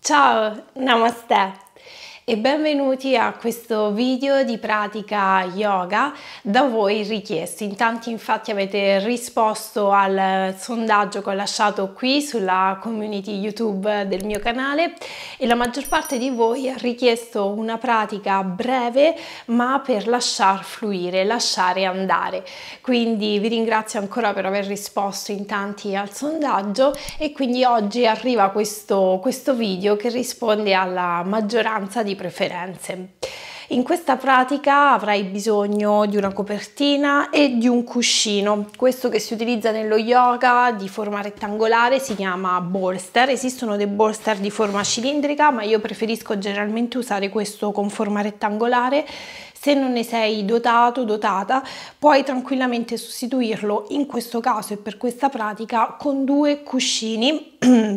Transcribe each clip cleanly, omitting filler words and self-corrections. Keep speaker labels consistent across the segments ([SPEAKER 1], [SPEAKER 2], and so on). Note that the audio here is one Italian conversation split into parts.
[SPEAKER 1] Ciao, namaste e benvenuti a questo video di pratica yoga da voi richiesto. In tanti infatti avete risposto al sondaggio che ho lasciato qui sulla community YouTube del mio canale e la maggior parte di voi ha richiesto una pratica breve ma per lasciar fluire, lasciare andare. Quindi vi ringrazio ancora per aver risposto in tanti al sondaggio e quindi oggi arriva questo video che risponde alla maggioranza di preferenze. In questa pratica avrai bisogno di una copertina e di un cuscino. Questo che si utilizza nello yoga di forma rettangolare si chiama bolster. Esistono dei bolster di forma cilindrica, ma io preferisco generalmente usare questo con forma rettangolare. Se non ne sei dotato, dotata, puoi tranquillamente sostituirlo in questo caso e per questa pratica con due cuscini.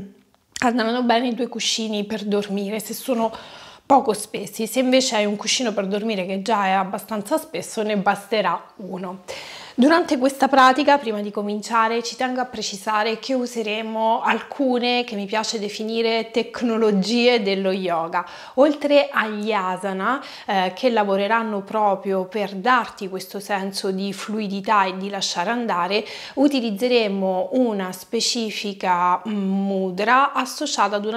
[SPEAKER 1] Andranno bene i due cuscini per dormire se sono poco spessi. Se invece hai un cuscino per dormire che già è abbastanza spesso, ne basterà uno. Durante questa pratica, prima di cominciare, ci tengo a precisare che useremo alcune, che mi piace definire, tecnologie dello yoga. Oltre agli asana, che lavoreranno proprio per darti questo senso di fluidità e di lasciare andare, utilizzeremo una specifica mudra associata ad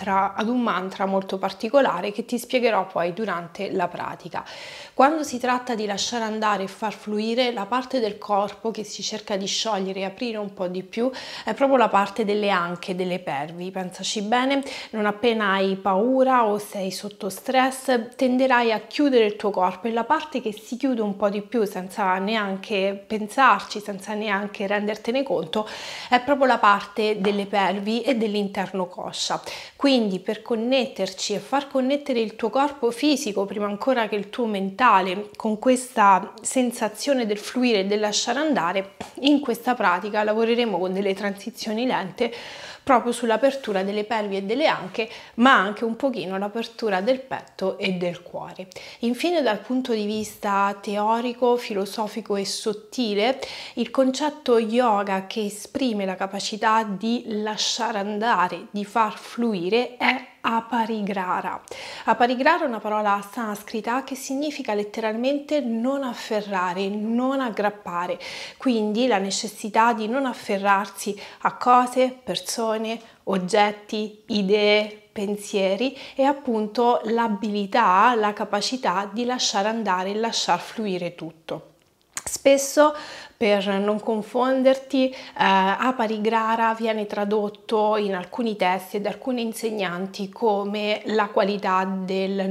[SPEAKER 1] un mantra molto particolare che ti spiegherò poi durante la pratica. Quando si tratta di lasciare andare e far fluire, la parte del corpo che si cerca di sciogliere e aprire un po' di più è proprio la parte delle anche, delle pelvi. Pensaci bene, non appena hai paura o sei sotto stress tenderai a chiudere il tuo corpo e la parte che si chiude un po' di più senza neanche pensarci, senza neanche rendertene conto, è proprio la parte delle pelvi e dell'interno coscia. Quindi per connetterci e far connettere il tuo corpo fisico prima ancora che il tuo mentale con questa sensazione del fluire e del lasciare andare, in questa pratica lavoreremo con delle transizioni lente proprio sull'apertura delle pelvi e delle anche, ma anche un pochino l'apertura del petto e del cuore. Infine, dal punto di vista teorico, filosofico e sottile, il concetto yoga che esprime la capacità di lasciare andare, di far fluire, è Aparigrara. Aparigrara è una parola sanscrita che significa letteralmente non afferrare, non aggrappare, quindi la necessità di non afferrarsi a cose, persone, oggetti, idee, pensieri e appunto l'abilità, la capacità di lasciare andare e lasciar fluire tutto. Spesso, per non confonderti, Aparigrara viene tradotto in alcuni testi e da alcuni insegnanti come la qualità della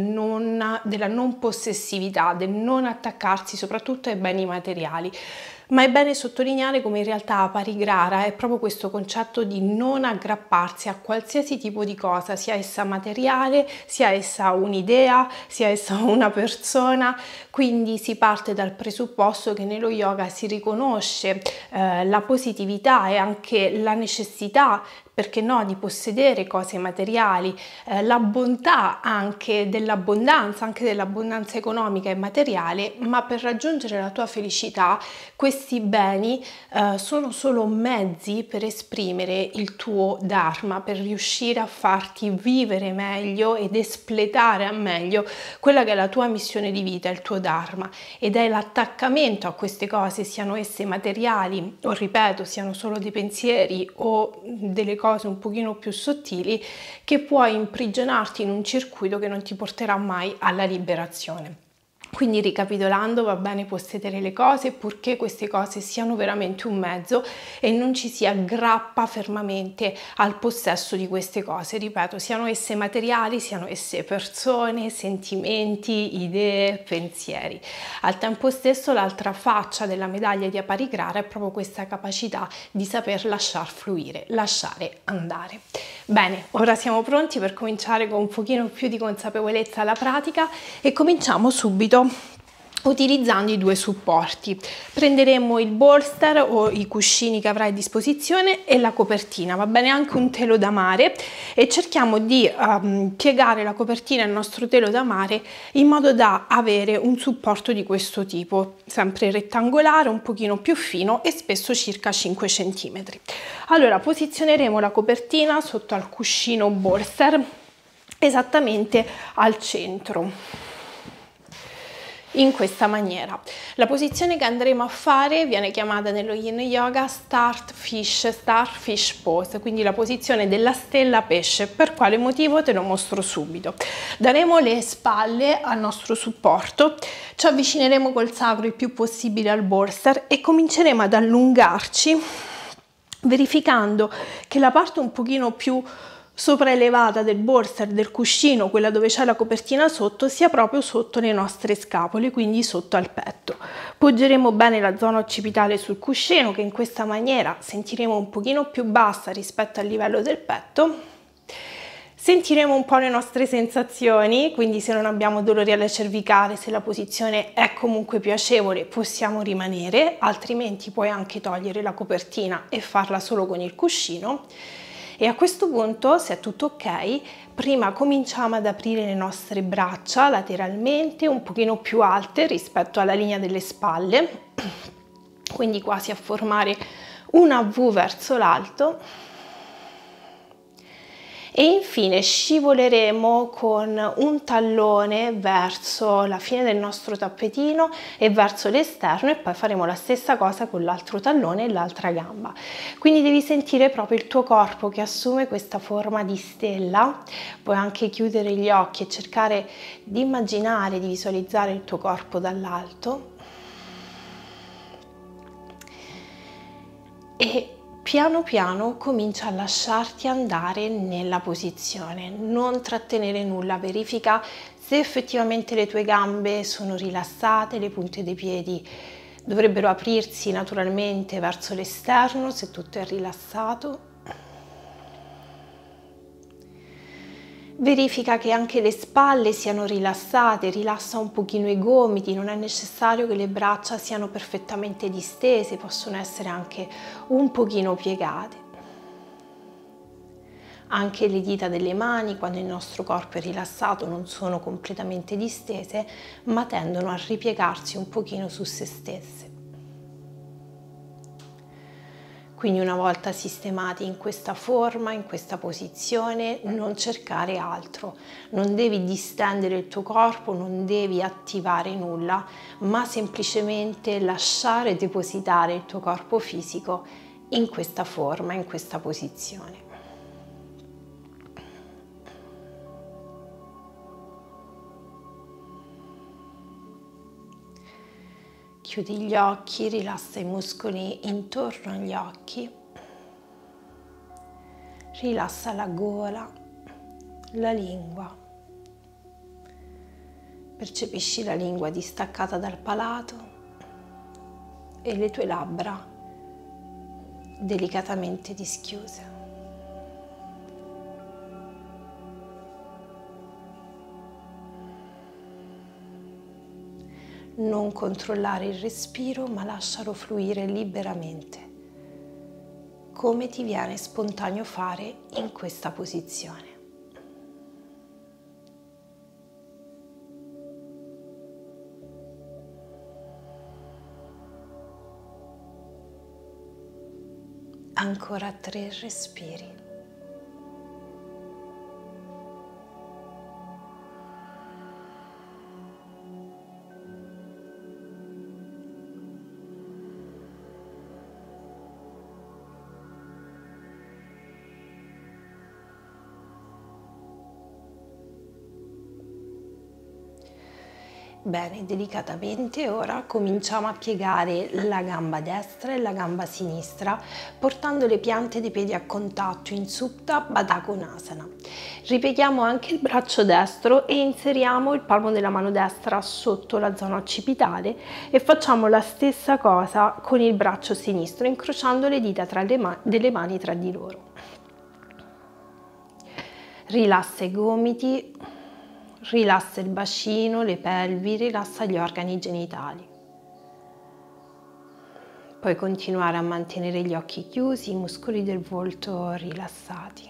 [SPEAKER 1] non possessività, del non attaccarsi soprattutto ai beni materiali. Ma è bene sottolineare come in realtà Aparigrara è proprio questo concetto di non aggrapparsi a qualsiasi tipo di cosa, sia essa materiale, sia essa un'idea, sia essa una persona. Quindi si parte dal presupposto che nello yoga si riconosce la positività e anche la necessità, perché no, di possedere cose materiali, la bontà anche dell'abbondanza economica e materiale, ma per raggiungere la tua felicità questi beni sono solo mezzi per esprimere il tuo dharma, per riuscire a farti vivere meglio ed espletare a meglio quella che è la tua missione di vita, il tuo dharma, ed è l'attaccamento a queste cose, siano esse materiali o, ripeto, siano solo dei pensieri o delle cose un pochino più sottili, che puoi imprigionarti in un circuito che non ti porterà mai alla liberazione. Quindi, ricapitolando, va bene possedere le cose purché queste cose siano veramente un mezzo e non ci si aggrappa fermamente al possesso di queste cose, ripeto, siano esse materiali, siano esse persone, sentimenti, idee, pensieri. Al tempo stesso l'altra faccia della medaglia di Aparigrara è proprio questa capacità di saper lasciar fluire, lasciare andare. Bene, ora siamo pronti per cominciare con un pochino più di consapevolezza alla pratica e cominciamo subito utilizzando i due supporti. Prenderemo il bolster o i cuscini che avrai a disposizione e la copertina, va bene anche un telo da mare, e cerchiamo di piegare la copertina e il nostro telo da mare in modo da avere un supporto di questo tipo, sempre rettangolare, un pochino più fino e spesso circa 5 cm. Allora posizioneremo la copertina sotto al cuscino bolster esattamente al centro, in questa maniera. La posizione che andremo a fare viene chiamata nello Yin Yoga Starfish Pose, quindi la posizione della stella pesce. Per quale motivo? Te lo mostro subito. Daremo le spalle al nostro supporto, ci avvicineremo col sacro il più possibile al bolster e cominceremo ad allungarci, verificando che la parte un pochino più sopraelevata del bolster, del cuscino, quella dove c'è la copertina sotto, sia proprio sotto le nostre scapole, quindi sotto al petto. Poggeremo bene la zona occipitale sul cuscino, che in questa maniera sentiremo un pochino più bassa rispetto al livello del petto. Sentiremo un po' le nostre sensazioni, quindi se non abbiamo dolori alla cervicale, se la posizione è comunque piacevole, possiamo rimanere, altrimenti puoi anche togliere la copertina e farla solo con il cuscino. E a questo punto, se è tutto ok, prima cominciamo ad aprire le nostre braccia lateralmente, un pochino più alte rispetto alla linea delle spalle, quindi quasi a formare una V verso l'alto. E infine scivoleremo con un tallone verso la fine del nostro tappetino e verso l'esterno, e poi faremo la stessa cosa con l'altro tallone e l'altra gamba. Quindi devi sentire proprio il tuo corpo che assume questa forma di stella. Puoi anche chiudere gli occhi e cercare di immaginare, di visualizzare il tuo corpo dall'alto. E piano piano comincia a lasciarti andare nella posizione, non trattenere nulla, verifica se effettivamente le tue gambe sono rilassate, le punte dei piedi dovrebbero aprirsi naturalmente verso l'esterno se tutto è rilassato. Verifica che anche le spalle siano rilassate, rilassa un pochino i gomiti, non è necessario che le braccia siano perfettamente distese, possono essere anche un pochino piegate. Anche le dita delle mani, quando il nostro corpo è rilassato, non sono completamente distese, ma tendono a ripiegarsi un pochino su se stesse. Quindi una volta sistemati in questa forma, in questa posizione, non cercare altro, non devi distendere il tuo corpo, non devi attivare nulla, ma semplicemente lasciare depositare il tuo corpo fisico in questa forma, in questa posizione. Chiudi gli occhi, rilassa i muscoli intorno agli occhi, rilassa la gola, la lingua. Percepisci la lingua distaccata dal palato e le tue labbra delicatamente dischiuse. Non controllare il respiro, ma lascialo fluire liberamente, come ti viene spontaneo fare in questa posizione. Ancora 3 respiri. Bene, delicatamente ora cominciamo a piegare la gamba destra e la gamba sinistra, portando le piante dei piedi a contatto in Supta Baddha Konasana. Ripieghiamo anche il braccio destro e inseriamo il palmo della mano destra sotto la zona occipitale e facciamo la stessa cosa con il braccio sinistro, incrociando le dita delle mani tra di loro. Rilassa i gomiti. Rilassa il bacino, le pelvi, rilassa gli organi genitali. Puoi continuare a mantenere gli occhi chiusi, i muscoli del volto rilassati.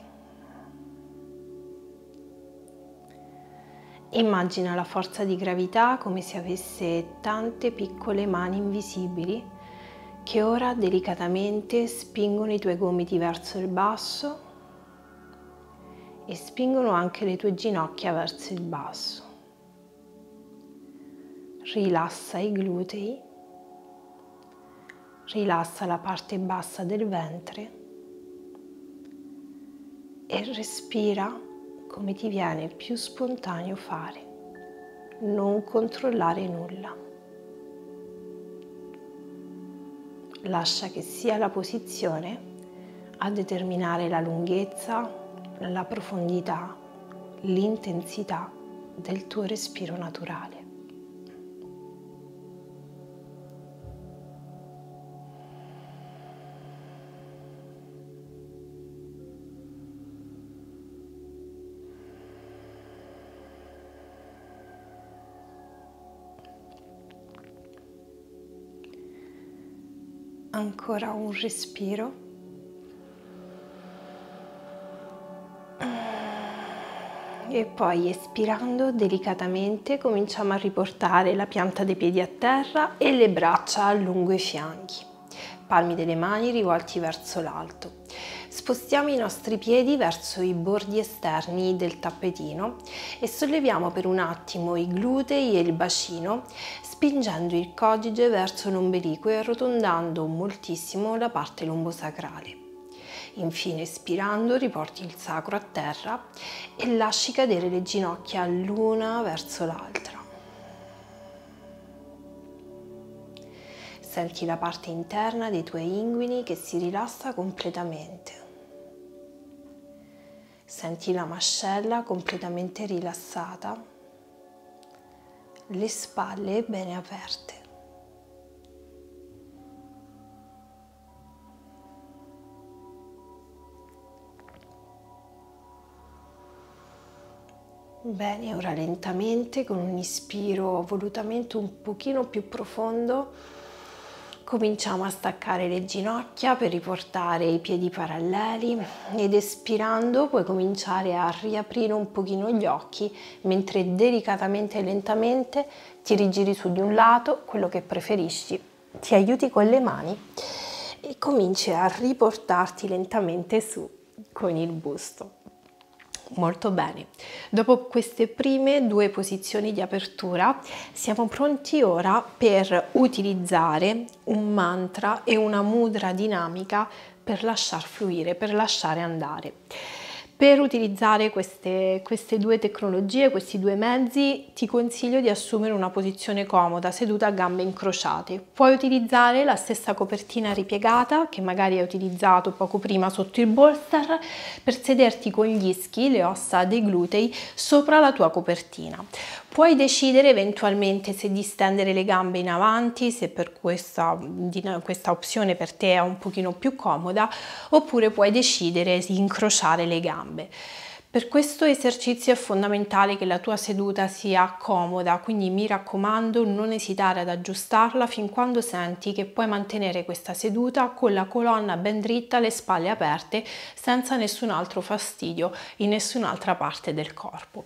[SPEAKER 1] Immagina la forza di gravità come se avesse tante piccole mani invisibili che ora delicatamente spingono i tuoi gomiti verso il basso e spingono anche le tue ginocchia verso il basso. Rilassa i glutei, rilassa la parte bassa del ventre e respira come ti viene il più spontaneo fare. Non controllare nulla. Lascia che sia la posizione a determinare la lunghezza, la profondità, l'intensità del tuo respiro naturale. Ancora un respiro. E poi espirando delicatamente cominciamo a riportare la pianta dei piedi a terra e le braccia lungo i fianchi. Palmi delle mani rivolti verso l'alto. Spostiamo i nostri piedi verso i bordi esterni del tappetino e solleviamo per un attimo i glutei e il bacino, spingendo il coccyge verso l'ombelico e arrotondando moltissimo la parte lombosacrale. Infine, espirando, riporti il sacro a terra e lasci cadere le ginocchia l'una verso l'altra. Senti la parte interna dei tuoi inguini che si rilassa completamente. Senti la mascella completamente rilassata, le spalle bene aperte. Bene, ora lentamente con un ispiro volutamente un pochino più profondo cominciamo a staccare le ginocchia per riportare i piedi paralleli ed espirando puoi cominciare a riaprire un pochino gli occhi mentre delicatamente e lentamente ti rigiri su di un lato, quello che preferisci, ti aiuti con le mani e cominci a riportarti lentamente su con il busto. Molto bene, dopo queste prime due posizioni di apertura siamo pronti ora per utilizzare un mantra e una mudra dinamica per lasciar fluire, per lasciare andare. Per utilizzare queste due tecnologie, questi due mezzi, ti consiglio di assumere una posizione comoda, seduta a gambe incrociate. Puoi utilizzare la stessa copertina ripiegata che magari hai utilizzato poco prima sotto il bolster per sederti con gli ischi, le ossa dei glutei, sopra la tua copertina. Puoi decidere eventualmente se distendere le gambe in avanti, se per questa opzione per te è un pochino più comoda, oppure puoi decidere di incrociare le gambe. Per questo esercizio è fondamentale che la tua seduta sia comoda, quindi mi raccomando non esitare ad aggiustarla fin quando senti che puoi mantenere questa seduta con la colonna ben dritta, le spalle aperte, senza nessun altro fastidio in nessun'altra parte del corpo.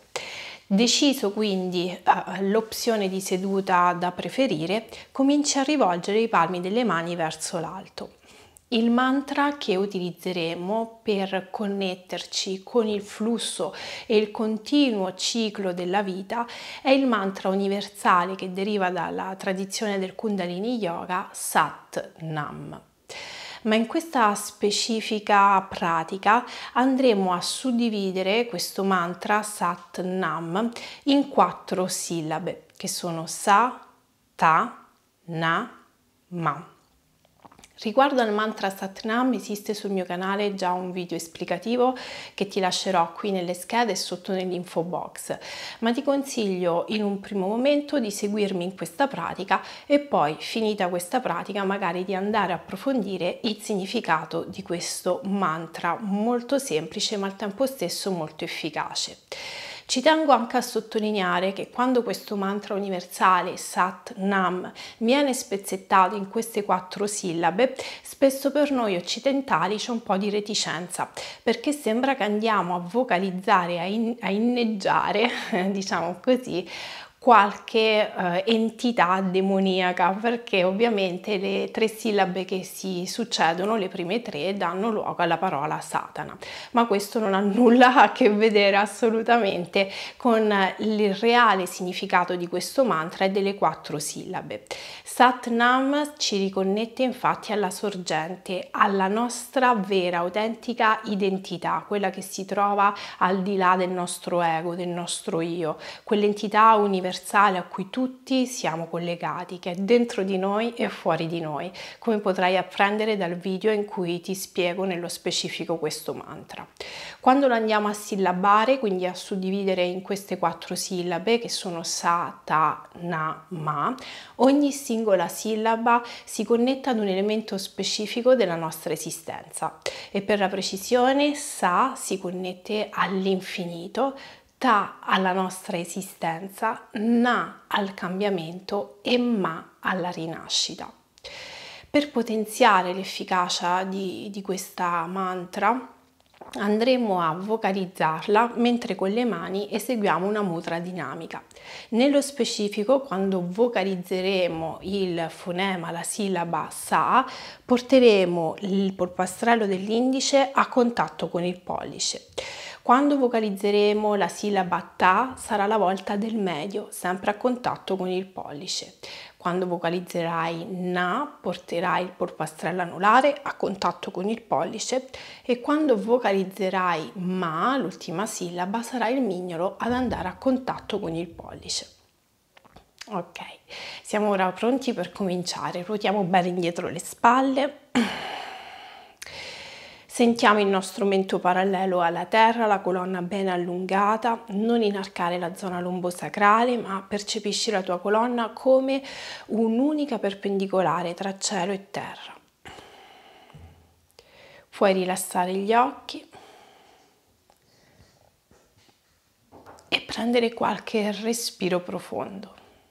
[SPEAKER 1] Deciso quindi l'opzione di seduta da preferire, cominci a rivolgere i palmi delle mani verso l'alto. Il mantra che utilizzeremo per connetterci con il flusso e il continuo ciclo della vita è il mantra universale che deriva dalla tradizione del Kundalini Yoga, Sat Nam. Ma in questa specifica pratica andremo a suddividere questo mantra Sat Nam in 4 sillabe che sono Sa, Ta, Na, Ma. Riguardo al mantra Sat Nam esiste sul mio canale già un video esplicativo che ti lascerò qui nelle schede e sotto nell'info box, ma ti consiglio in un primo momento di seguirmi in questa pratica e poi, finita questa pratica, magari di andare a approfondire il significato di questo mantra molto semplice ma al tempo stesso molto efficace. Ci tengo anche a sottolineare che quando questo mantra universale Sat Nam viene spezzettato in queste 4 sillabe, spesso per noi occidentali c'è un po' di reticenza, perché sembra che andiamo a vocalizzare, a inneggiare, diciamo così, qualche entità demoniaca, perché ovviamente le 3 sillabe che si succedono, le prime 3, danno luogo alla parola Satana, ma questo non ha nulla a che vedere assolutamente con il reale significato di questo mantra e delle 4 sillabe. Sat Nam ci riconnette infatti alla sorgente, alla nostra vera, autentica identità, quella che si trova al di là del nostro ego, del nostro io, quell'entità universale a cui tutti siamo collegati, che è dentro di noi e fuori di noi, come potrai apprendere dal video in cui ti spiego nello specifico questo mantra. Quando lo andiamo a sillabare, quindi a suddividere in queste 4 sillabe che sono Sa, Ta, Na, Ma, ogni singola sillaba si connette ad un elemento specifico della nostra esistenza e per la precisione Sa si connette all'infinito, Ta alla nostra esistenza, Na al cambiamento e Ma alla rinascita. Per potenziare l'efficacia di questa mantra andremo a vocalizzarla mentre con le mani eseguiamo una mudra dinamica. Nello specifico, quando vocalizzeremo il fonema, la sillaba Sa, porteremo il polpastrello dell'indice a contatto con il pollice. Quando vocalizzeremo la sillaba Ta sarà la volta del medio, sempre a contatto con il pollice. Quando vocalizzerai Na porterai il polpastrello anulare a contatto con il pollice e quando vocalizzerai Ma, l'ultima sillaba, sarà il mignolo ad andare a contatto con il pollice. Ok, siamo ora pronti per cominciare. Ruotiamo bene indietro le spalle. Sentiamo il nostro mento parallelo alla terra, la colonna ben allungata, non inarcare la zona lombosacrale, ma percepisci la tua colonna come un'unica perpendicolare tra cielo e terra. Puoi rilassare gli occhi e prendere qualche respiro profondo.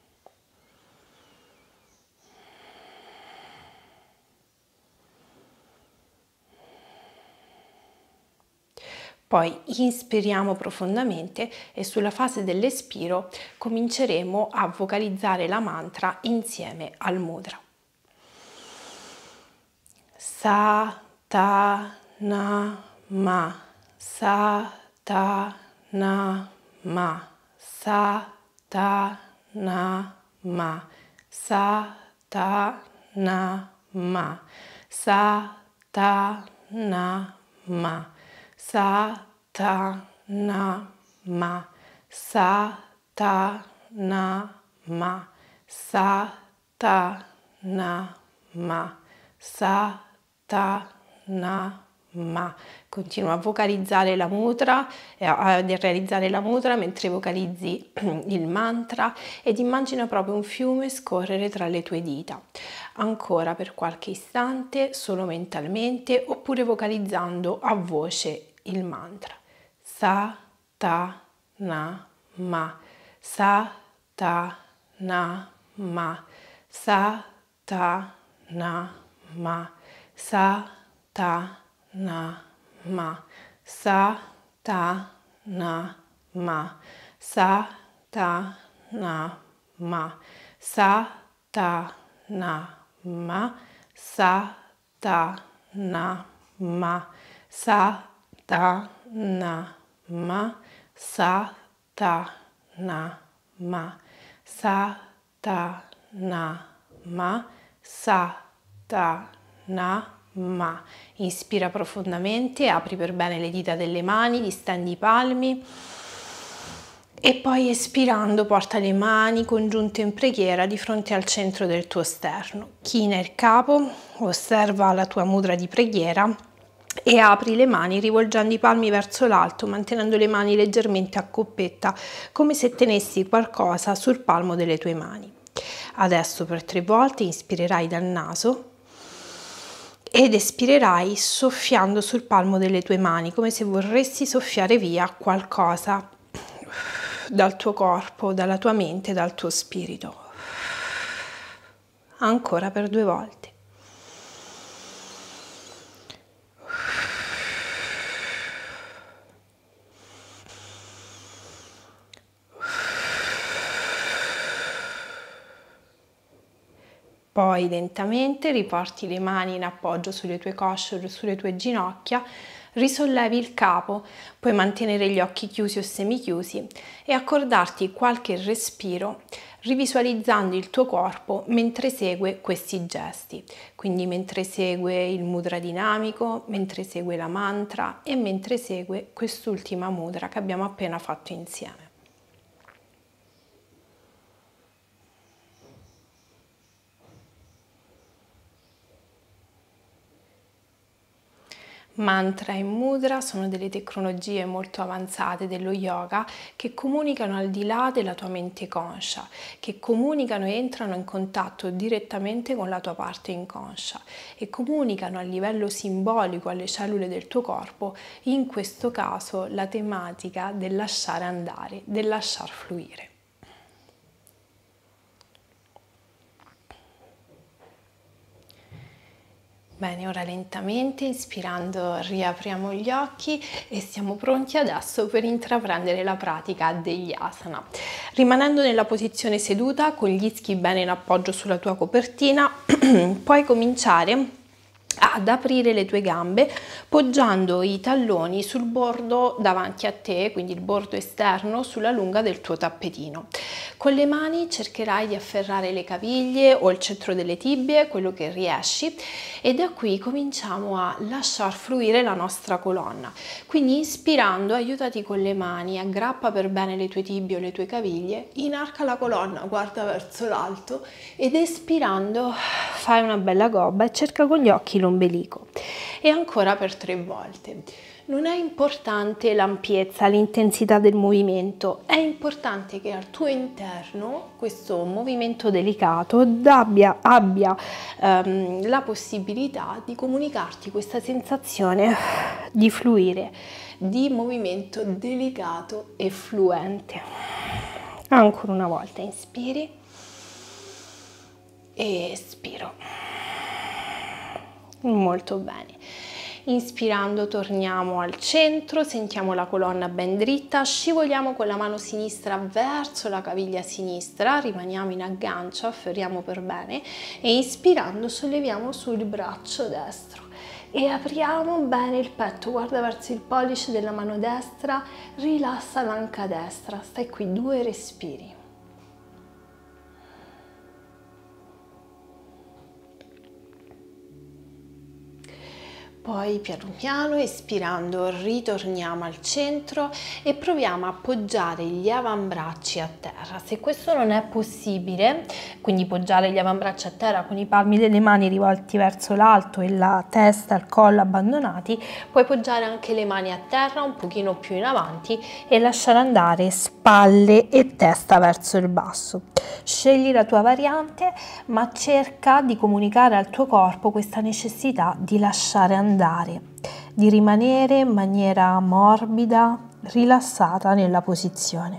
[SPEAKER 1] Poi inspiriamo profondamente e sulla fase dell'espiro cominceremo a vocalizzare la mantra insieme al mudra. Sa, Ta, Na, Ma. Sa, Ta, Na, Ma. Sa, Ta, Na, Ma. Sa, Ta, Na, Ma. Sa, Ta, Na, Ma. Sa, Ta, Na, Ma. Sa, Ta, Na, Ma. Sa, Ta, Na, Ma. Sa, Ta, Na, Ma. Continua a vocalizzare la mudra, a realizzare la mudra mentre vocalizzi il mantra ed immagina proprio un fiume scorrere tra le tue dita. Ancora per qualche istante, solo mentalmente, oppure vocalizzando a voce il mantra. Sa, Ta, Na, Ma. Sa, Ta, Na, Ma. Sa, Ta, Na, Ma. Sa, Ta, Na, Ma. Sa, Ta, Na, Ma. Sa, Ta, Na, Ma. Sa, Ta, Na, Ma. Sa, Ta, Na, Ma. Sa, Ta, Na, Ma. Sa, Ta, Na, Ma. Sa, Ta, Na, Ma. Sa, Ta, Na, Ma. Inspira profondamente, apri per bene le dita delle mani, distendi i palmi e poi espirando porta le mani congiunte in preghiera di fronte al centro del tuo sterno. China il capo, osserva la tua mudra di preghiera e apri le mani rivolgendo i palmi verso l'alto, mantenendo le mani leggermente a coppetta, come se tenessi qualcosa sul palmo delle tue mani. Adesso per 3 volte inspirerai dal naso ed espirerai soffiando sul palmo delle tue mani, come se vorresti soffiare via qualcosa dal tuo corpo, dalla tua mente, dal tuo spirito. Ancora per 2 volte. Poi lentamente riporti le mani in appoggio sulle tue cosce o sulle tue ginocchia, risollevi il capo, puoi mantenere gli occhi chiusi o semichiusi e accordarti qualche respiro rivisualizzando il tuo corpo mentre segue questi gesti, quindi mentre segue il mudra dinamico, mentre segue la mantra e mentre segue quest'ultima mudra che abbiamo appena fatto insieme. Mantra e mudra sono delle tecnologie molto avanzate dello yoga che comunicano al di là della tua mente conscia, che comunicano e entrano in contatto direttamente con la tua parte inconscia e comunicano a livello simbolico alle cellule del tuo corpo, in questo caso la tematica del lasciare andare, del lasciar fluire. Bene, ora lentamente, ispirando, riapriamo gli occhi e siamo pronti adesso per intraprendere la pratica degli asana. Rimanendo nella posizione seduta, con gli ischi bene in appoggio sulla tua copertina, puoi cominciare ad aprire le tue gambe poggiando i talloni sul bordo davanti a te, quindi il bordo esterno sulla lunga del tuo tappetino. Con le mani cercherai di afferrare le caviglie o il centro delle tibie, quello che riesci, e da qui cominciamo a lasciar fluire la nostra colonna. Quindi inspirando, aiutati con le mani, aggrappa per bene le tue tibie o le tue caviglie, inarca la colonna, guarda verso l'alto ed espirando fai una bella gobba e cerca con gli occhi l'ombelico. E ancora per 3 volte. Non è importante l'ampiezza, l'intensità del movimento, è importante che al tuo interno questo movimento delicato abbia la possibilità di comunicarti questa sensazione di fluire, di movimento delicato e fluente. Ancora una volta, inspiri e espiro. Molto bene. Inspirando torniamo al centro, sentiamo la colonna ben dritta, scivoliamo con la mano sinistra verso la caviglia sinistra, rimaniamo in aggancio, afferriamo per bene e inspirando solleviamo sul braccio destro e apriamo bene il petto, guarda verso il pollice della mano destra, rilassa l'anca destra, stai qui 2 respiri. Poi piano piano, espirando, ritorniamo al centro e proviamo a appoggiare gli avambracci a terra. Se questo non è possibile, quindi poggiare gli avambracci a terra con i palmi delle mani rivolti verso l'alto e la testa e il collo abbandonati, puoi poggiare anche le mani a terra un pochino più in avanti e lasciare andare spalle e testa verso il basso. Scegli la tua variante, ma cerca di comunicare al tuo corpo questa necessità di lasciare andare, di rimanere in maniera morbida, rilassata nella posizione.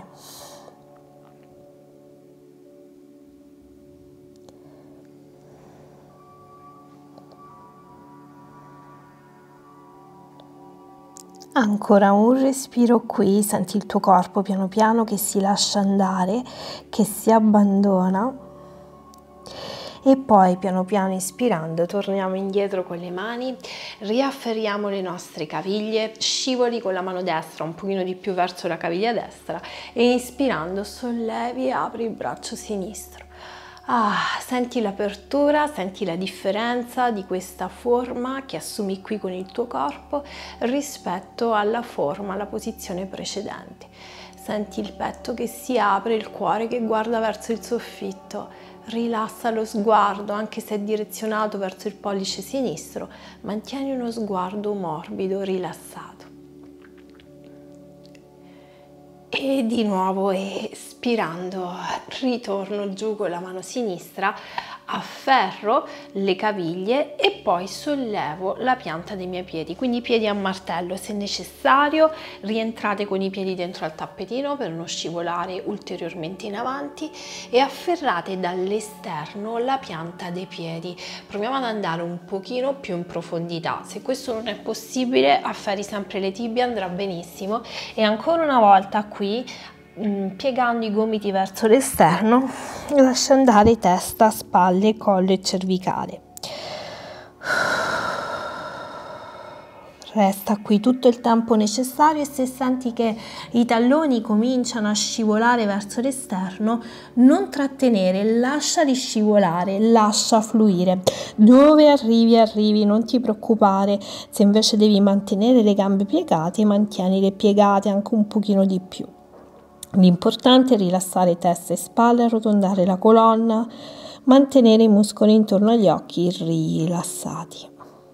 [SPEAKER 1] Ancora un respiro qui, senti il tuo corpo piano piano che si lascia andare, che si abbandona e poi piano piano ispirando torniamo indietro con le mani, riafferriamo le nostre caviglie, scivoli con la mano destra un pochino di più verso la caviglia destra e inspirando sollevi e apri il braccio sinistro. Senti l'apertura, senti la differenza di questa forma che assumi qui con il tuo corpo rispetto alla forma, alla posizione precedente. Senti il petto che si apre, il cuore che guarda verso il soffitto. Rilassa lo sguardo, anche se è direzionato verso il pollice sinistro, mantieni uno sguardo morbido, rilassato. E di nuovo espirando ritorno giù con la mano sinistra, afferro le caviglie e poi sollevo la pianta dei miei piedi, quindi piedi a martello. Se necessario rientrate con i piedi dentro al tappetino per non scivolare ulteriormente in avanti e afferrate dall'esterno la pianta dei piedi. Proviamo ad andare un pochino più in profondità. Se questo non è possibile, afferri sempre le tibie, andrà benissimo. E ancora una volta qui piegando i gomiti verso l'esterno, lascia andare testa, spalle, collo e cervicale. Resta qui tutto il tempo necessario e se senti che i talloni cominciano a scivolare verso l'esterno, non trattenere, lasciali scivolare, lascia fluire. Dove arrivi, non ti preoccupare. Se invece devi mantenere le gambe piegate, mantienile piegate anche un pochino di più. L'importante è rilassare testa e spalle, arrotondare la colonna, mantenere i muscoli intorno agli occhi rilassati.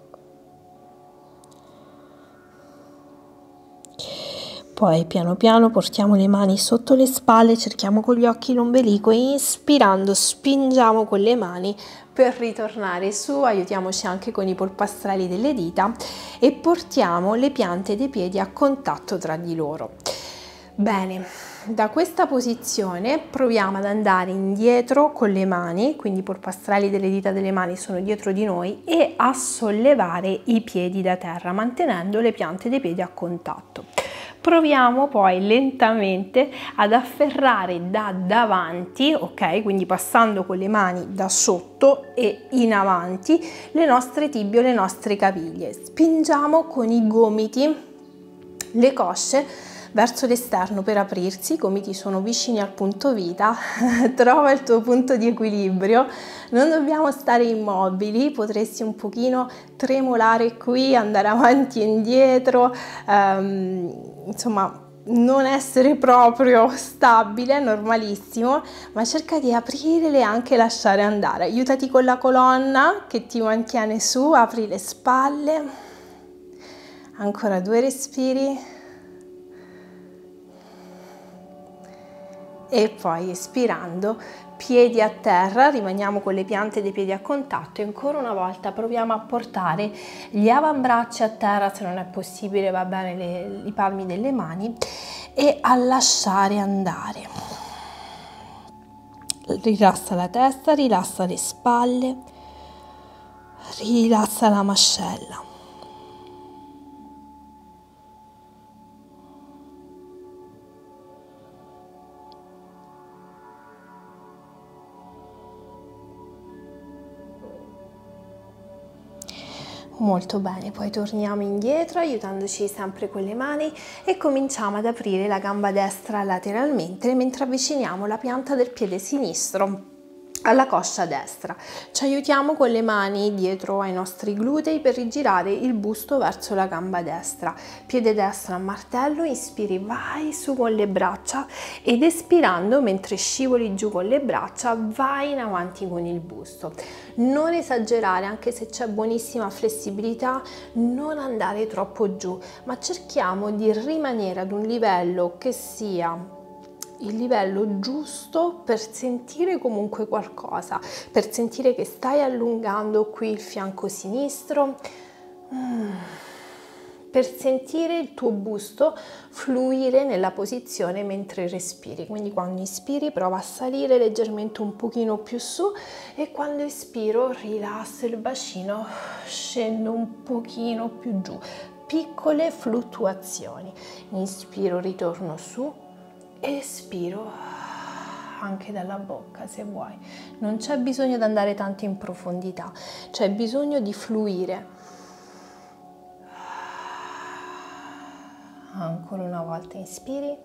[SPEAKER 1] Poi piano piano portiamo le mani sotto le spalle, cerchiamo con gli occhi l'ombelico e inspirando spingiamo con le mani per ritornare su, aiutiamoci anche con i polpastrelli delle dita e portiamo le piante dei piedi a contatto tra di loro. Bene, da questa posizione proviamo ad andare indietro con le mani, quindi i polpastrelli delle dita delle mani sono dietro di noi, e a sollevare i piedi da terra mantenendo le piante dei piedi a contatto. Proviamo poi lentamente ad afferrare da davanti, ok? Quindi passando con le mani da sotto e in avanti le nostre tibie o le nostre caviglie. Spingiamo con i gomiti le cosce verso l'esterno per aprirsi, i gomiti sono vicini al punto vita, trova il tuo punto di equilibrio, non dobbiamo stare immobili, potresti un pochino tremolare qui, andare avanti e indietro, insomma non essere proprio stabile, è normalissimo, ma cerca di aprirle e anche lasciare andare, aiutati con la colonna che ti mantiene su, apri le spalle, ancora 2 respiri. E poi espirando, piedi a terra, rimaniamo con le piante dei piedi a contatto e ancora una volta proviamo a portare gli avambracci a terra, se non è possibile va bene i palmi delle mani, e a lasciare andare. Rilassa la testa, rilassa le spalle, rilassa la mascella. Molto bene, poi torniamo indietro aiutandoci sempre con le mani e cominciamo ad aprire la gamba destra lateralmente mentre avviciniamo la pianta del piede sinistro alla coscia destra. Ci aiutiamo con le mani dietro ai nostri glutei per rigirare il busto verso la gamba destra. Piede destro a martello, inspiri, vai su con le braccia ed espirando mentre scivoli giù con le braccia vai in avanti con il busto. Non esagerare, anche se c'è buonissima flessibilità, non andare troppo giù, ma cerchiamo di rimanere ad un livello che sia il livello giusto per sentire comunque qualcosa, per sentire che stai allungando qui il fianco sinistro, per sentire il tuo busto fluire nella posizione mentre respiri. Quindi quando inspiri prova a salire leggermente un pochino più su e quando espiro rilasso il bacino, scendo un pochino più giù, piccole fluttuazioni. Inspiro, ritorno su, espiro anche dalla bocca se vuoi. Non c'è bisogno di andare tanto in profondità, c'è bisogno di fluire. Ancora una volta inspiri.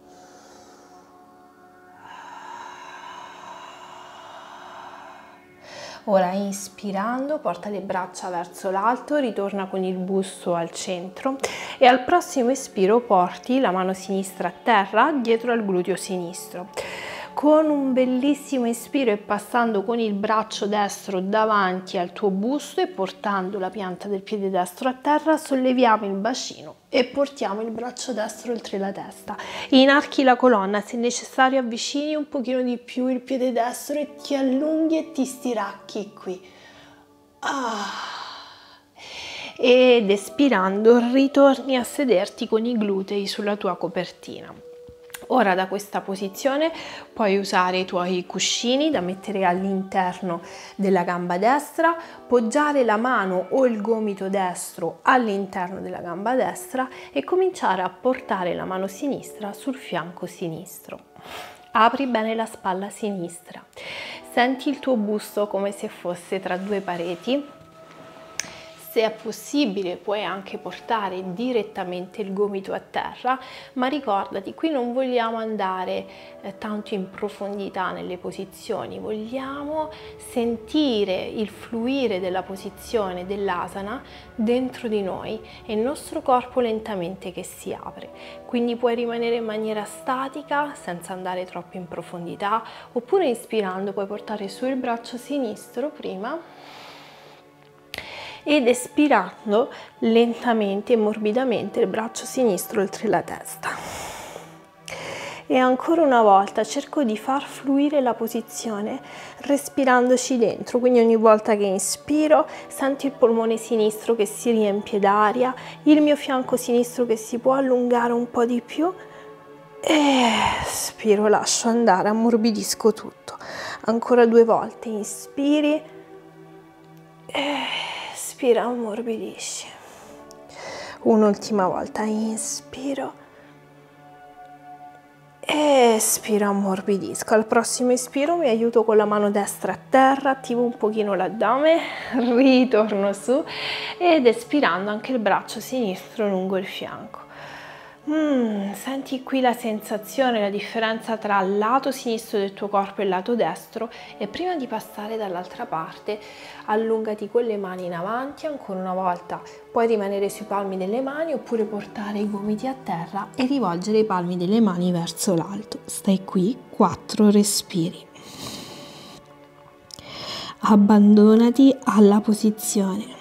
[SPEAKER 1] Ora inspirando porta le braccia verso l'alto, ritorna con il busto al centro e al prossimo espiro porti la mano sinistra a terra dietro al gluteo sinistro. Con un bellissimo inspiro e passando con il braccio destro davanti al tuo busto e portando la pianta del piede destro a terra, solleviamo il bacino e portiamo il braccio destro oltre la testa. Inarchi la colonna, se necessario avvicini un pochino di più il piede destro e ti allunghi e ti stiracchi qui. Ed espirando ritorni a sederti con i glutei sulla tua copertina. Ora da questa posizione puoi usare i tuoi cuscini da mettere all'interno della gamba destra, poggiare la mano o il gomito destro all'interno della gamba destra e cominciare a portare la mano sinistra sul fianco sinistro. Apri bene la spalla sinistra, senti il tuo busto come se fosse tra due pareti. Se è possibile puoi anche portare direttamente il gomito a terra, ma ricordati, qui non vogliamo andare tanto in profondità nelle posizioni, vogliamo sentire il fluire della posizione dell'asana dentro di noi e il nostro corpo lentamente che si apre. Quindi puoi rimanere in maniera statica senza andare troppo in profondità, oppure inspirando puoi portare su il braccio sinistro prima ed espirando lentamente e morbidamente il braccio sinistro oltre la testa. E ancora una volta cerco di far fluire la posizione respirandoci dentro, quindi ogni volta che inspiro sento il polmone sinistro che si riempie d'aria, il mio fianco sinistro che si può allungare un po' di più e espiro, lascio andare, ammorbidisco tutto. Ancora 2 volte, inspiri e espira, ammorbidisci. Un'ultima volta, inspiro e espiro, ammorbidisco. Al prossimo espiro mi aiuto con la mano destra a terra, attivo un pochino l'addome, ritorno su ed espirando anche il braccio sinistro lungo il fianco. Senti qui la sensazione, la differenza tra il lato sinistro del tuo corpo e il lato destro, e prima di passare dall'altra parte allungati con le mani in avanti. Ancora una volta puoi rimanere sui palmi delle mani oppure portare i gomiti a terra e rivolgere i palmi delle mani verso l'alto. Stai qui 4 respiri. Abbandonati alla posizione.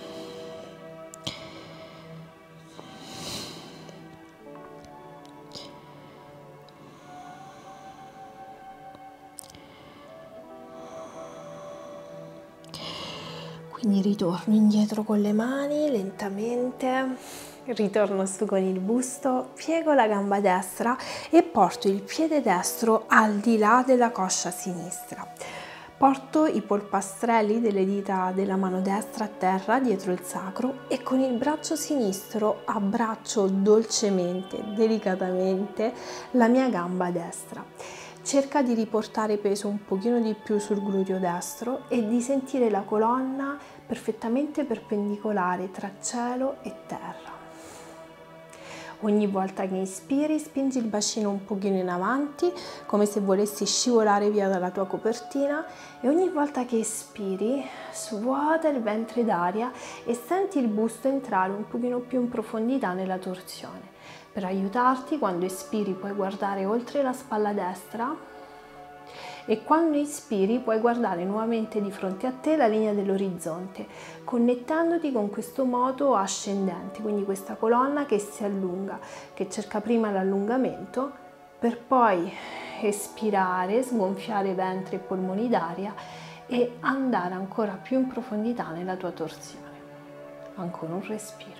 [SPEAKER 1] Quindi ritorno indietro con le mani lentamente, ritorno su con il busto, piego la gamba destra e porto il piede destro al di là della coscia sinistra. Porto i polpastrelli delle dita della mano destra a terra dietro il sacro e con il braccio sinistro abbraccio dolcemente, delicatamente la mia gamba destra. Cerca di riportare peso un pochino di più sul gluteo destro e di sentire la colonna perfettamente perpendicolare tra cielo e terra. Ogni volta che inspiri, spingi il bacino un pochino in avanti, come se volessi scivolare via dalla tua copertina, e ogni volta che espiri, svuota il ventre d'aria e senti il busto entrare un pochino più in profondità nella torsione. Per aiutarti, quando espiri puoi guardare oltre la spalla destra e quando inspiri puoi guardare nuovamente di fronte a te la linea dell'orizzonte, connettendoti con questo moto ascendente, quindi questa colonna che si allunga, che cerca prima l'allungamento per poi espirare, sgonfiare ventre e polmoni d'aria e andare ancora più in profondità nella tua torsione. Ancora un respiro.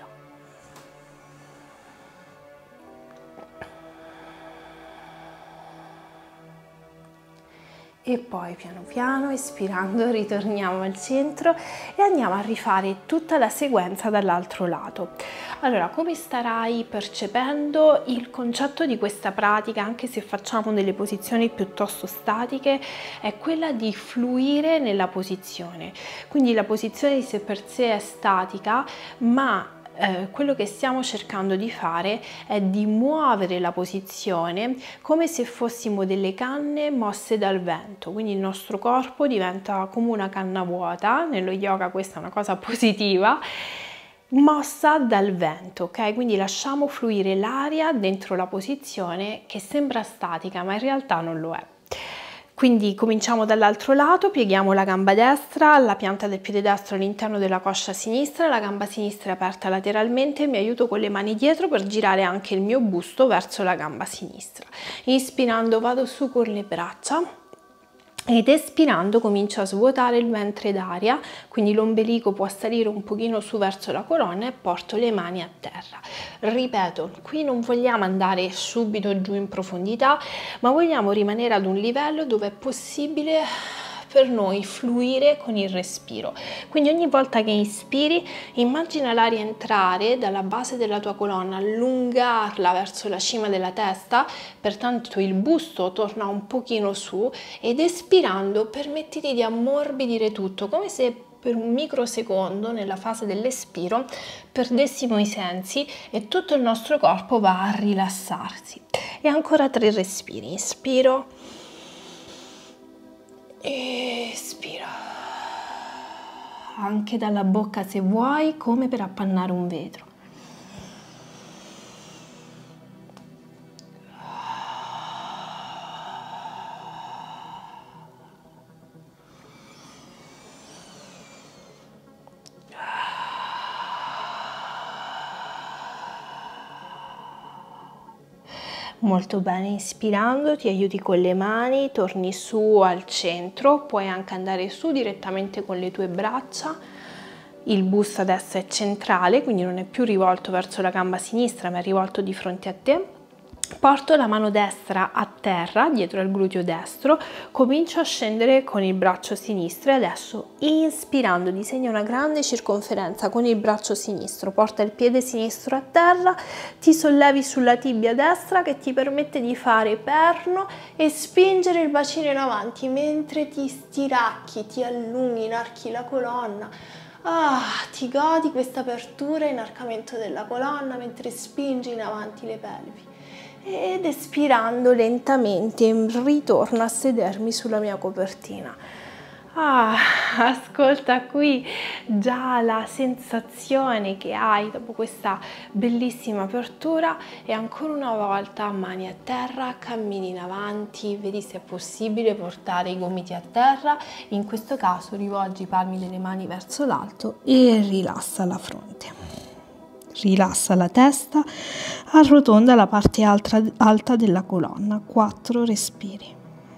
[SPEAKER 1] E poi piano piano, espirando, ritorniamo al centro e andiamo a rifare tutta la sequenza dall'altro lato. Allora, come starai percependo il concetto di questa pratica, anche se facciamo delle posizioni piuttosto statiche, è quella di fluire nella posizione. Quindi la posizione di sé per sé è statica, ma quello che stiamo cercando di fare è di muovere la posizione come se fossimo delle canne mosse dal vento, quindi il nostro corpo diventa come una canna vuota. Nello yoga questa è una cosa positiva, mossa dal vento, ok? Quindi lasciamo fluire l'aria dentro la posizione che sembra statica, ma in realtà non lo è. Quindi cominciamo dall'altro lato, pieghiamo la gamba destra, la pianta del piede destro all'interno della coscia sinistra, la gamba sinistra è aperta lateralmente, mi aiuto con le mani dietro per girare anche il mio busto verso la gamba sinistra. Inspirando vado su con le braccia, ed espirando comincio a svuotare il ventre d'aria, quindi l'ombelico può salire un pochino su verso la colonna e porto le mani a terra. Ripeto, qui non vogliamo andare subito giù in profondità, ma vogliamo rimanere ad un livello dove è possibile per noi fluire con il respiro. Quindi ogni volta che inspiri, immagina l'aria entrare dalla base della tua colonna, allungarla verso la cima della testa, pertanto il busto torna un pochino su, ed espirando permettiti di ammorbidire tutto, come se per un microsecondo nella fase dell'espiro perdessimo i sensi e tutto il nostro corpo va a rilassarsi. E ancora 3 respiri. Inspiro, espira, anche dalla bocca se vuoi, come per appannare un vetro. Molto bene, inspirando ti aiuti con le mani, torni su al centro, puoi anche andare su direttamente con le tue braccia, il busto adesso è centrale, quindi non è più rivolto verso la gamba sinistra ma è rivolto di fronte a te. Porto la mano destra a terra, dietro al gluteo destro, comincio a scendere con il braccio sinistro e adesso inspirando disegna una grande circonferenza con il braccio sinistro, porta il piede sinistro a terra, ti sollevi sulla tibia destra che ti permette di fare perno e spingere il bacino in avanti mentre ti stiracchi, ti allunghi, inarchi la colonna. Ti godi questa apertura e inarcamento della colonna mentre spingi in avanti le pelvi. Ed espirando lentamente ritorno a sedermi sulla mia copertina. Ascolta qui già la sensazione che hai dopo questa bellissima apertura e ancora una volta mani a terra, cammini in avanti, vedi se è possibile portare i gomiti a terra, in questo caso rivolgi i palmi delle mani verso l'alto e rilassa la fronte. Rilassa la testa, arrotonda la parte alta della colonna, 4 respiri.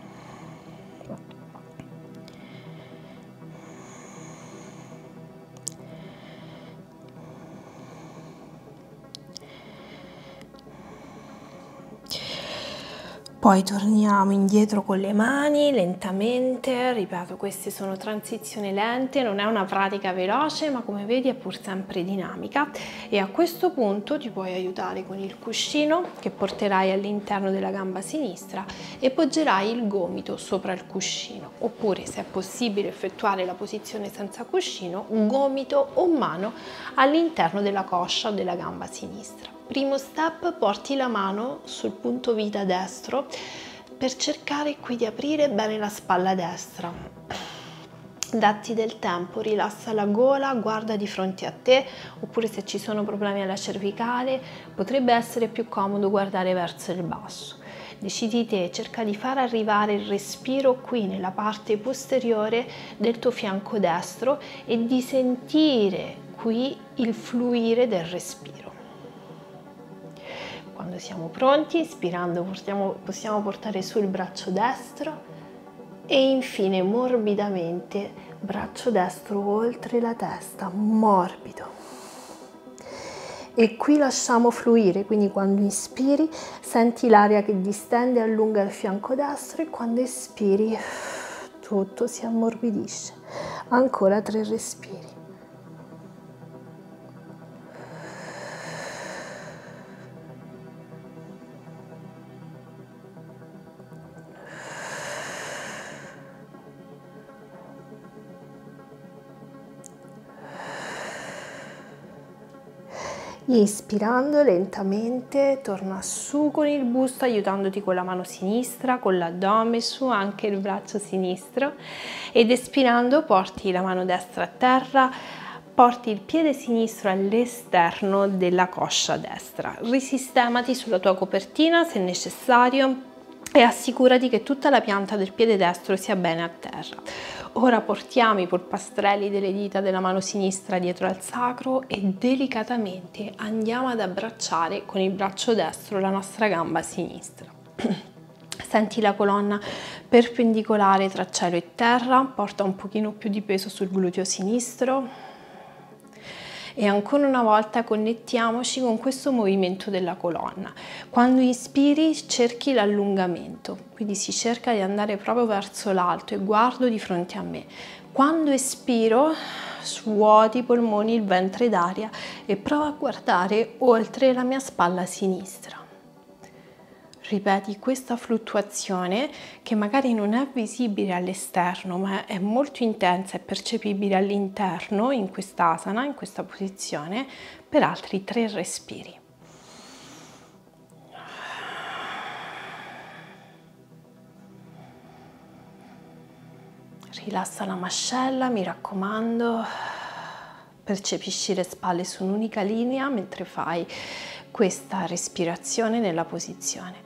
[SPEAKER 1] Poi torniamo indietro con le mani lentamente, ripeto, queste sono transizioni lente, non è una pratica veloce, ma come vedi è pur sempre dinamica. E a questo punto ti puoi aiutare con il cuscino che porterai all'interno della gamba sinistra e poggerai il gomito sopra il cuscino, oppure se è possibile effettuare la posizione senza cuscino, un gomito o mano all'interno della coscia o della gamba sinistra. Primo step, porti la mano sul punto vita destro per cercare qui di aprire bene la spalla destra. Datti del tempo, rilassa la gola, guarda di fronte a te, oppure se ci sono problemi alla cervicale potrebbe essere più comodo guardare verso il basso. Decidi te, cerca di far arrivare il respiro qui nella parte posteriore del tuo fianco destro e di sentire qui il fluire del respiro. Quando siamo pronti, ispirando possiamo portare su il braccio destro e infine morbidamente braccio destro oltre la testa, morbido. E qui lasciamo fluire, quindi quando inspiri senti l'aria che distende e allunga il fianco destro e quando espiri tutto si ammorbidisce. Ancora 3 respiri. Inspirando lentamente, torna su con il busto aiutandoti con la mano sinistra, con l'addome, su anche il braccio sinistro ed espirando porti la mano destra a terra, porti il piede sinistro all'esterno della coscia destra. Risistemati sulla tua copertina se necessario e assicurati che tutta la pianta del piede destro sia bene a terra. Ora portiamo i polpastrelli delle dita della mano sinistra dietro al sacro e delicatamente andiamo ad abbracciare con il braccio destro la nostra gamba sinistra. Senti la colonna perpendicolare tra cielo e terra, porta un pochino più di peso sul gluteo sinistro. E ancora una volta connettiamoci con questo movimento della colonna. Quando inspiri cerchi l'allungamento, quindi si cerca di andare proprio verso l'alto e guardo di fronte a me. Quando espiro svuoti i polmoni, il ventre d'aria e prova a guardare oltre la mia spalla sinistra. Ripeti questa fluttuazione che magari non è visibile all'esterno, ma è molto intensa e percepibile all'interno, in quest'asana, in questa posizione, per altri 3 respiri. Rilassa la mascella, mi raccomando, percepisci le spalle su un'unica linea mentre fai questa respirazione nella posizione.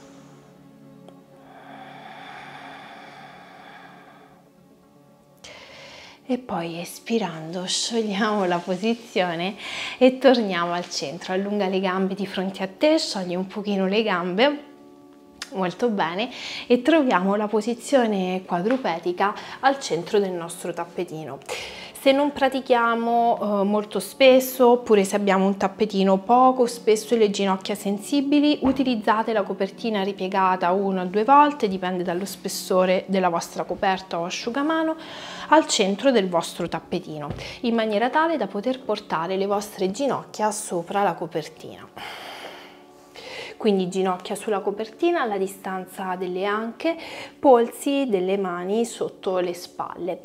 [SPEAKER 1] E poi espirando sciogliamo la posizione e torniamo al centro. Allunga le gambe di fronte a te, sciogli un pochino le gambe, molto bene, e troviamo la posizione quadrupedica al centro del nostro tappetino. Se non pratichiamo molto spesso, oppure se abbiamo un tappetino poco spesso e le ginocchia sensibili, utilizzate la copertina ripiegata 1 o 2 volte, dipende dallo spessore della vostra coperta o asciugamano, al centro del vostro tappetino, in maniera tale da poter portare le vostre ginocchia sopra la copertina. Quindi ginocchia sulla copertina alla distanza delle anche, polsi delle mani sotto le spalle.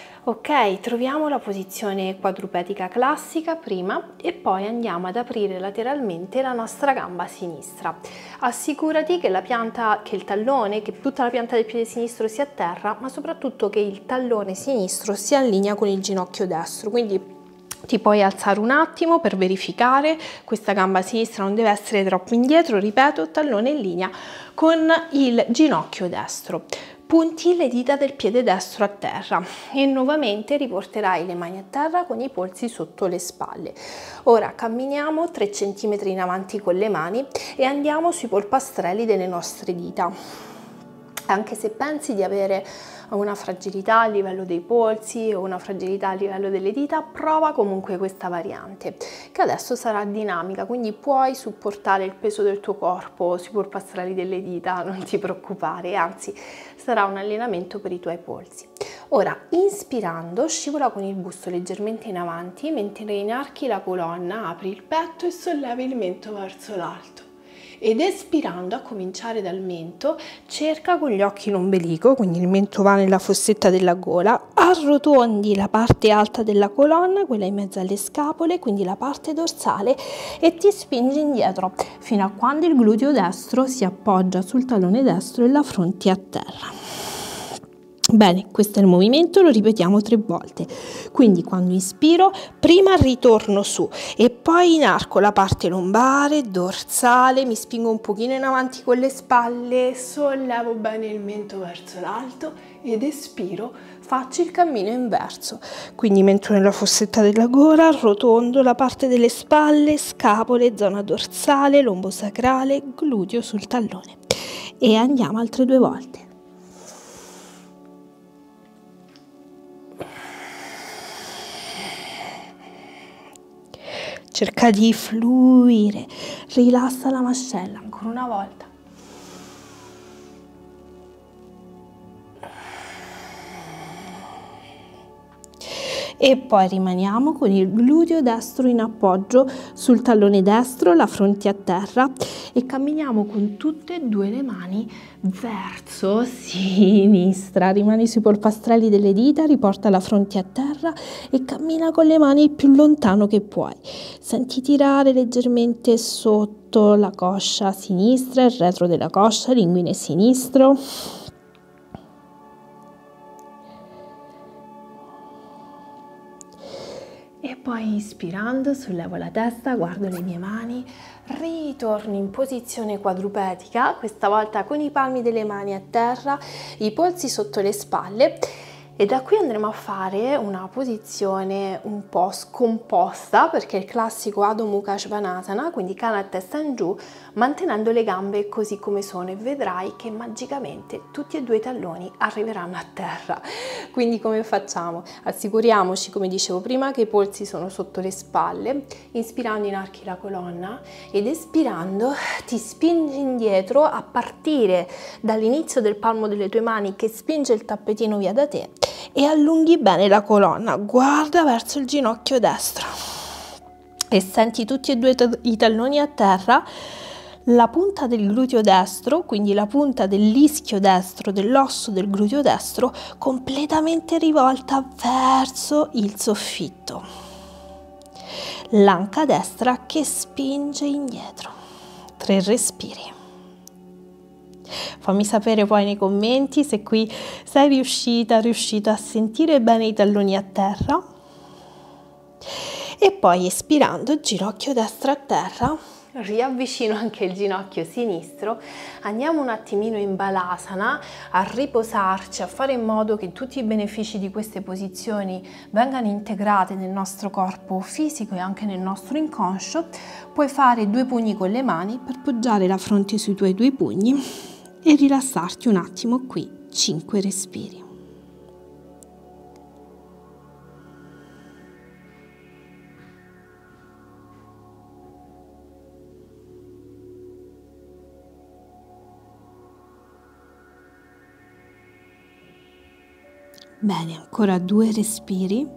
[SPEAKER 1] Ok, troviamo la posizione quadrupedica classica prima e poi andiamo ad aprire lateralmente la nostra gamba sinistra. Assicurati che il tallone, che tutta la pianta del piede sinistro sia a terra, ma soprattutto che il tallone sinistro sia in linea con il ginocchio destro. Quindi ti puoi alzare un attimo per verificare, questa gamba sinistra non deve essere troppo indietro, ripeto, tallone in linea con il ginocchio destro. Punti le dita del piede destro a terra e nuovamente riporterai le mani a terra con i polsi sotto le spalle. Ora camminiamo 3 cm in avanti con le mani e andiamo sui polpastrelli delle nostre dita. Anche se pensi di avere una fragilità a livello dei polsi o una fragilità a livello delle dita, prova comunque questa variante che adesso sarà dinamica, quindi puoi supportare il peso del tuo corpo sui polpastrelli delle dita, non ti preoccupare, anzi sarà un allenamento per i tuoi polsi. Ora inspirando scivola con il busto leggermente in avanti, mentre inarchi la colonna, apri il petto e sollevi il mento verso l'alto. Ed espirando, a cominciare dal mento, cerca con gli occhi l'ombelico, quindi il mento va nella fossetta della gola, arrotondi la parte alta della colonna, quella in mezzo alle scapole, quindi la parte dorsale, e ti spingi indietro fino a quando il gluteo destro si appoggia sul tallone destro e la fronte a terra. Bene, questo è il movimento, lo ripetiamo 3 volte. Quindi quando inspiro, prima ritorno su e poi inarco la parte lombare, dorsale, mi spingo un pochino in avanti con le spalle, sollevo bene il mento verso l'alto ed espiro, faccio il cammino inverso. Quindi mento nella fossetta della gola, rotondo la parte delle spalle, scapole, zona dorsale, lombo sacrale, gluteo sul tallone. E andiamo altre 2 volte. Cerca di fluire, rilassa la mascella, ancora una volta. E poi rimaniamo con il gluteo destro in appoggio sul tallone destro, la fronte a terra, e camminiamo con tutte e 2 le mani verso sinistra. Rimani sui polpastrelli delle dita, riporta la fronte a terra e cammina con le mani il più lontano che puoi. Senti tirare leggermente sotto la coscia sinistra, il retro della coscia, l'inguine sinistro. E poi ispirando sollevo la testa, guardo le mie mani, ritorno in posizione quadrupedica, questa volta con i palmi delle mani a terra, i polsi sotto le spalle, E da qui andremo a fare una posizione un po' scomposta, perché è il classico Adho Mukha Svanasana, quindi cana a testa in giù, mantenendo le gambe così come sono, e vedrai che magicamente tutti e due i talloni arriveranno a terra. Quindi come facciamo? Assicuriamoci, come dicevo prima, che i polsi sono sotto le spalle, inspirando inarchi la colonna ed espirando ti spingi indietro a partire dall'inizio del palmo delle tue mani che spinge il tappetino via da te, e allunghi bene la colonna, guarda verso il ginocchio destro e senti tutti e due i talloni a terra, la punta del gluteo destro, quindi la punta dell'ischio destro, dell'osso del gluteo destro, completamente rivolta verso il soffitto, l'anca destra che spinge indietro. 3 respiri. Fammi sapere poi nei commenti se qui sei riuscito a sentire bene i talloni a terra. E poi espirando, ginocchio destro a terra, riavvicino anche il ginocchio sinistro, andiamo un attimino in Balasana a riposarci, a fare in modo che tutti i benefici di queste posizioni vengano integrati nel nostro corpo fisico e anche nel nostro inconscio. Puoi fare 2 pugni con le mani per poggiare la fronte sui tuoi 2 pugni e rilassarti un attimo qui, 5 respiri. Bene, ancora 2 respiri.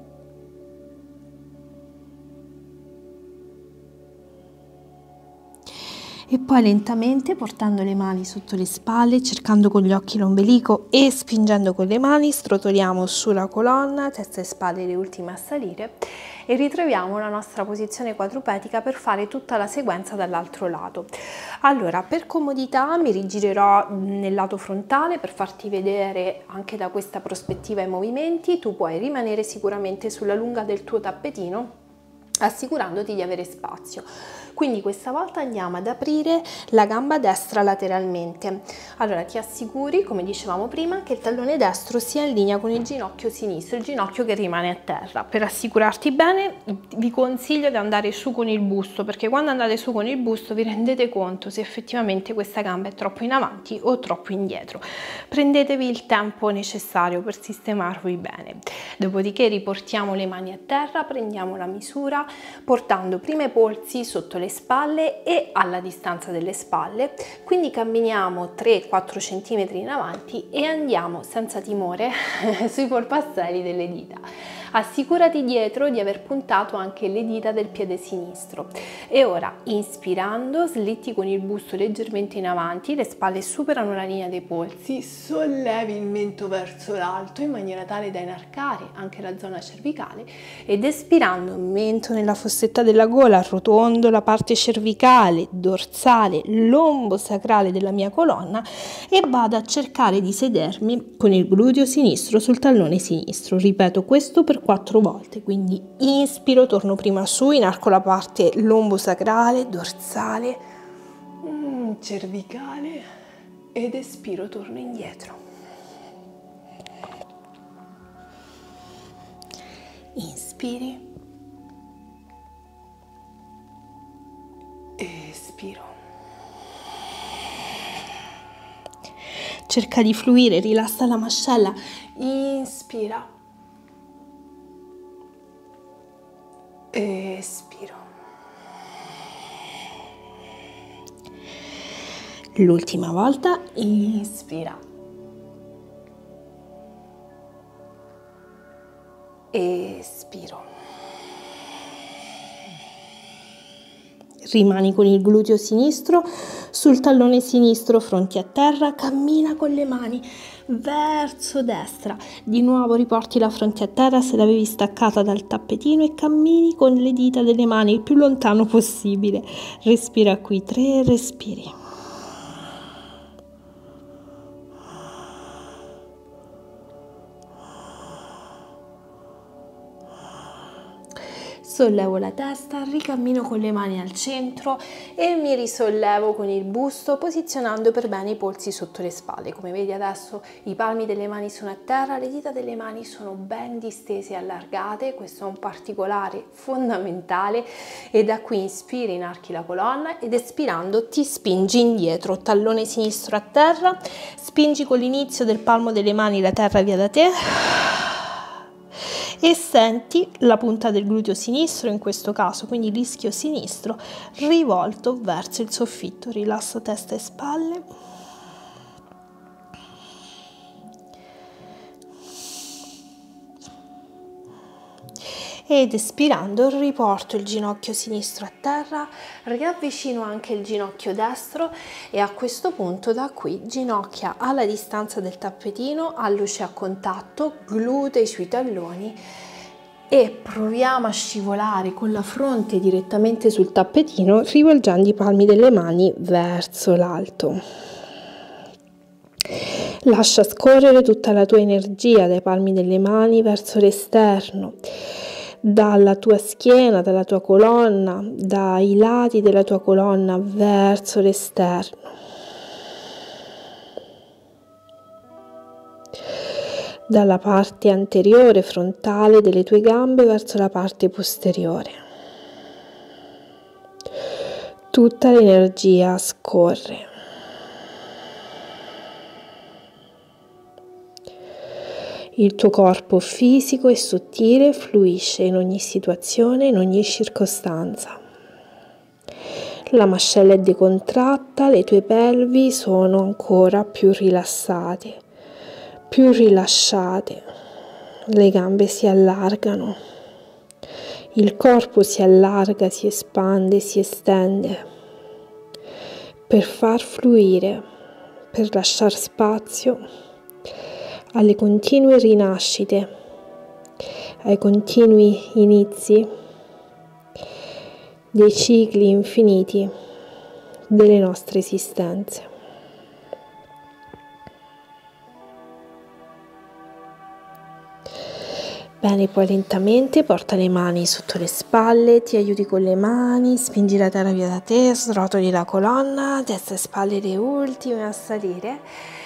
[SPEAKER 1] E poi lentamente, portando le mani sotto le spalle, cercando con gli occhi l'ombelico e spingendo con le mani, strotoliamo sulla colonna, testa e spalle le ultime a salire, e ritroviamo la nostra posizione quadrupetica per fare tutta la sequenza dall'altro lato. Allora, per comodità mi rigirerò nel lato frontale per farti vedere anche da questa prospettiva i movimenti. Tu puoi rimanere sicuramente sulla lunga del tuo tappetino, assicurandoti di avere spazio. Quindi questa volta andiamo ad aprire la gamba destra lateralmente. Allora ti assicuri, come dicevamo prima, che il tallone destro sia in linea con il ginocchio sinistro, il ginocchio che rimane a terra. Per assicurarti bene vi consiglio di andare su con il busto, perché quando andate su con il busto vi rendete conto se effettivamente questa gamba è troppo in avanti o troppo indietro. Prendetevi il tempo necessario per sistemarvi bene. Dopodiché riportiamo le mani a terra, prendiamo la misura portando prima i polsi sotto le spalle e alla distanza delle spalle, quindi camminiamo 3-4 cm in avanti e andiamo senza timore sui polpastrelli delle dita. Assicurati dietro di aver puntato anche le dita del piede sinistro. E ora, inspirando, slitti con il busto leggermente in avanti, le spalle superano la linea dei polsi, sollevi il mento verso l'alto in maniera tale da inarcare anche la zona cervicale, ed espirando, mento nella fossetta della gola, arrotondo la parte cervicale, dorsale, lombo sacrale della mia colonna e vado a cercare di sedermi con il gluteo sinistro sul tallone sinistro. Ripeto questo per 4 volte, quindi inspiro, torno prima su, inarco la parte lombo sacrale, dorsale, cervicale, ed espiro, torno indietro. Inspiri, espiro. Cerca di fluire, rilassa la mascella, inspira, espiro. L'ultima volta, inspira, espiro. Rimani con il gluteo sinistro sul tallone sinistro, fronte a terra, cammina con le mani verso destra. Di nuovo riporti la fronte a terra se l'avevi staccata dal tappetino e cammini con le dita delle mani il più lontano possibile. Respira qui, 3 respiri. sollevo la testa, ricammino con le mani al centro e mi risollevo con il busto, posizionando per bene i polsi sotto le spalle. Come vedi adesso i palmi delle mani sono a terra, le dita delle mani sono ben distese e allargate, questo è un particolare fondamentale, e da qui inspiri, inarchi la colonna ed espirando ti spingi indietro, tallone sinistro a terra, spingi con l'inizio del palmo delle mani la terra via da te e senti la punta del gluteo sinistro, in questo caso, quindi l'ischio sinistro rivolto verso il soffitto. Rilassa testa e spalle. Ed espirando riporto il ginocchio sinistro a terra, riavvicino anche il ginocchio destro e a questo punto da qui ginocchia alla distanza del tappetino, alluce a contatto, glutei sui talloni e proviamo a scivolare con la fronte direttamente sul tappetino, rivolgendo i palmi delle mani verso l'alto. Lascia scorrere tutta la tua energia dai palmi delle mani verso l'esterno, dalla tua schiena, dalla tua colonna, dai lati della tua colonna verso l'esterno. Dalla parte anteriore frontale delle tue gambe verso la parte posteriore. Tutta l'energia scorre. Il tuo corpo fisico e sottile fluisce in ogni situazione, in ogni circostanza. La mascella è decontratta, le tue pelvi sono ancora più rilassate, più rilasciate. Le gambe si allargano, il corpo si allarga, si espande, si estende per far fluire, per lasciare spazio alle continue rinascite, ai continui inizi dei cicli infiniti delle nostre esistenze. Bene, poi lentamente porta le mani sotto le spalle, ti aiuti con le mani, spingi la terra via da te, srotoli la colonna, testa e spalle le ultime a salire.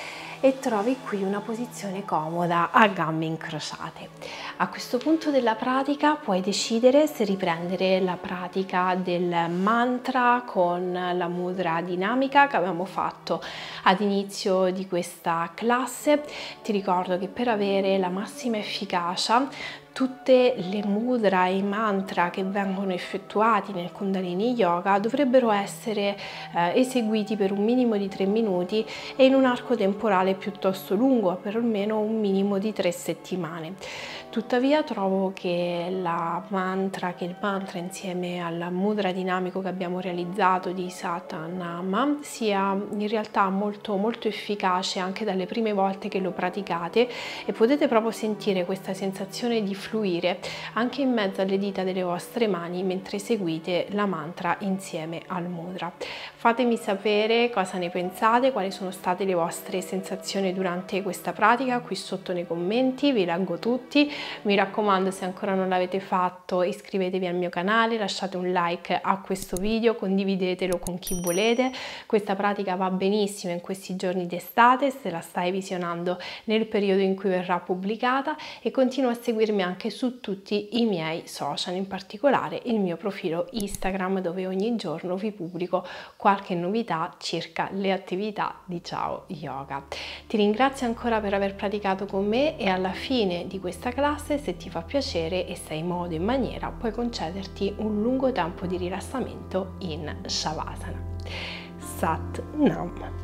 [SPEAKER 1] E trovi qui una posizione comoda a gambe incrociate. A questo punto della pratica puoi decidere se riprendere la pratica del mantra con la mudra dinamica che abbiamo fatto ad inizio di questa classe. Ti ricordo che per avere la massima efficacia tutte le mudra e i mantra che vengono effettuati nel Kundalini Yoga dovrebbero essere eseguiti per un minimo di 3 minuti e in un arco temporale piuttosto lungo, per almeno un minimo di 3 settimane. Tuttavia trovo che il mantra insieme al mudra dinamico che abbiamo realizzato di Satanama sia in realtà molto efficace anche dalle prime volte che lo praticate, e potete proprio sentire questa sensazione di fluire anche in mezzo alle dita delle vostre mani mentre eseguite la mantra insieme al mudra. Fatemi sapere cosa ne pensate, quali sono state le vostre sensazioni durante questa pratica qui sotto nei commenti, vi leggo tutti. Mi raccomando, se ancora non l'avete fatto, iscrivetevi al mio canale, lasciate un like a questo video, condividetelo con chi volete. Questa pratica va benissimo in questi giorni d'estate se la stai visionando nel periodo in cui verrà pubblicata, e continua a seguirmi anche su tutti i miei social, in particolare il mio profilo Instagram, dove ogni giorno vi pubblico qualche novità circa le attività di Ciao Yoga. Ti ringrazio ancora per aver praticato con me, e alla fine di questa classe, se ti fa piacere e sei in modo e in maniera, puoi concederti un lungo tempo di rilassamento in Shavasana. Sat Nam.